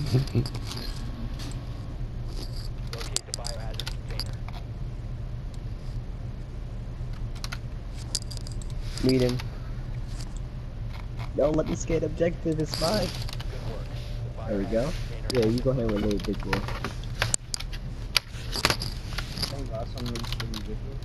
the biohazard container. Meet him. No, let me skate objective, it's fine. Good work. The There we go. biohazard container Yeah, has you go been ahead with located. little big boy. Thank God something ridiculous.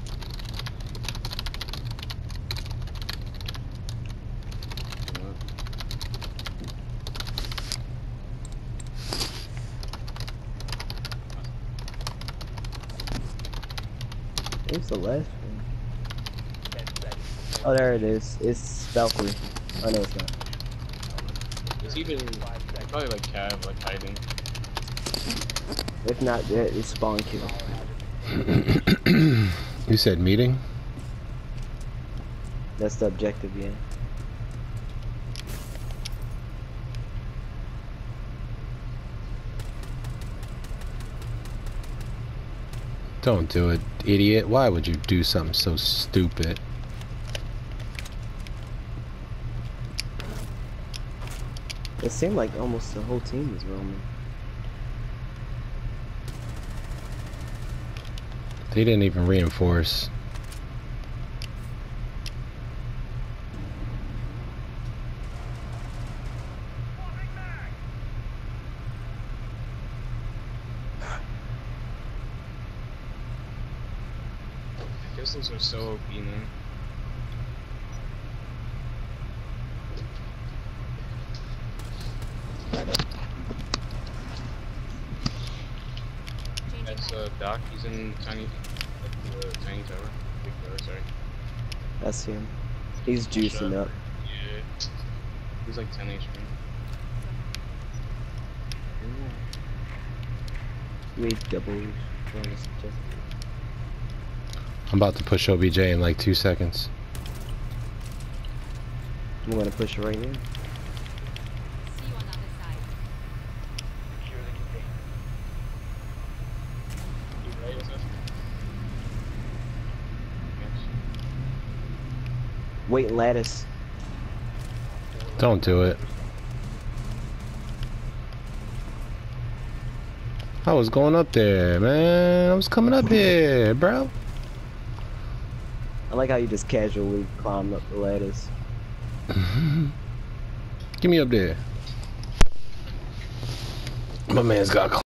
Where's the last one? 10 seconds. Oh, there it is. It's Valkyrie. Oh, no, it's not. It's even 5 seconds. probably like Cav, like hiding. If not, it's spawn kill. You said meeting? That's the objective, yeah. Don't do it, idiot. Why would you do something so stupid? It seemed like almost the whole team was roaming. They didn't even reinforce. Pistols are so OP, man. That's Doc. He's in tiny, the tiny tower. Big tower, sorry. That's him. He's juicing up. Yeah. He's like 10 HP. Wait, double. I'm about to push OBJ in like 2 seconds. I'm gonna push it right here. See you on the other side. Secure the container. You right, is that? Wait, lattice. Don't do it. I was going up there, man. I was coming up here, bro. I like how you just casually climbed up the lattice. Give me up there. My man's got